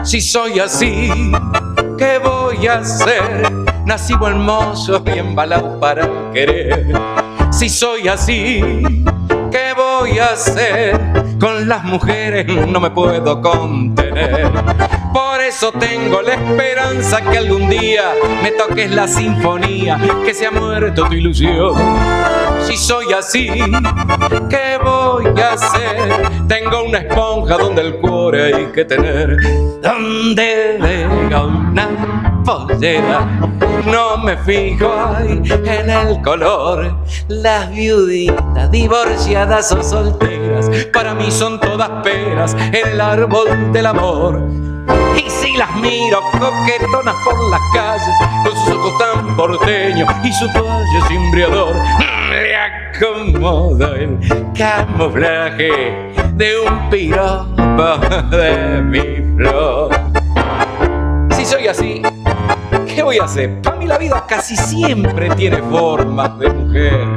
Si soy así, ¿qué voy a hacer? Nací buen mozo y embalado para querer. Si soy así, ¿qué voy a hacer? Con las mujeres no me puedo contener. Por eso tengo la esperanza que algún día me toques la sinfonía, que se ha muerto tu ilusión. Si soy así, ¿qué voy a hacer? Tengo una esponja donde el cuore hay que tener. Donde venga una pollera, no me fijo ay, en el color. Las viuditas, divorciadas o solteras, para mí son todas peras en el árbol del amor. Y si las miro coquetonas por las calles, con sus ojos tan porteños y su toalla cimbriador, le acomodo el camuflaje de un piropo de mi flor. Si soy así, ¿qué voy a hacer? Para mí la vida casi siempre tiene formas de mujer.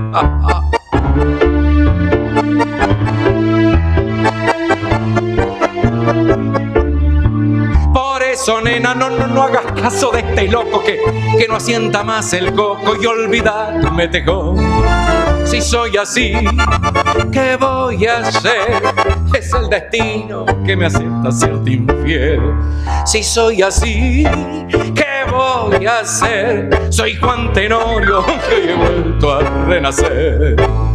Por eso, nena, no hagas caso de este loco que no asienta más el coco y olvida tu metejón. Si soy así, ¿qué voy a hacer? Es el destino que me acepta serte infiel. Si soy así, ¿qué voy a hacer? Soy Juan Tenorio que he vuelto a renacer.